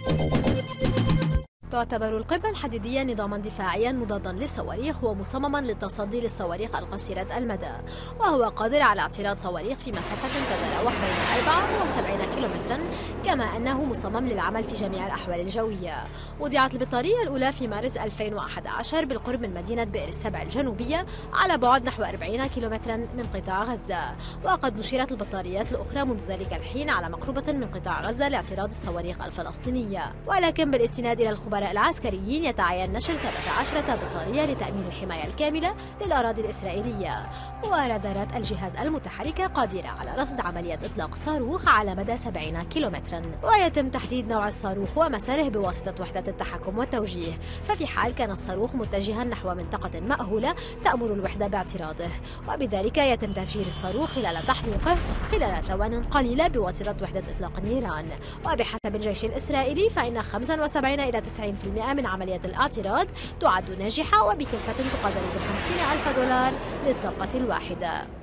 تعتبر القبة الحديدية نظاما دفاعيا مضادا للصواريخ ومصمما للتصدي للصواريخ القصيرة المدى، وهو قادر على اعتراض صواريخ في مسافة تتراوح بين 74 كيلومترا، كما أنه مصمم للعمل في جميع الأحوال الجوية. وضعت البطارية الأولى في مارس 2011 بالقرب من مدينة بئر السبع الجنوبية على بعد نحو 40 كيلومترا من قطاع غزة، وقد نشرت البطاريات الأخرى منذ ذلك الحين على مقربة من قطاع غزة لاعتراض الصواريخ الفلسطينية. ولكن بالاستناد إلى الخبراء العسكريين يتعين نشر 13 بطارية لتأمين الحماية الكاملة للأراضي الإسرائيلية. ورادارات الجهاز المتحركة قادرة على رصد عملية إطلاق صاروخ على مدى 70 كيلومترا، ويتم تحديد نوع الصاروخ ومساره بواسطة وحدة التحكم والتوجيه، ففي حال كان الصاروخ متجها نحو منطقة مأهولة تأمر الوحدة باعتراضه، وبذلك يتم تفجير الصاروخ خلال تحليقه خلال ثوان قليلة بواسطة وحدة إطلاق النيران. وبحسب الجيش الإسرائيلي فإن 75 إلى 90% من عمليات الاعتراض تعد ناجحة، وبكلفة تقدر ب$50,000 للطاقة الواحدة.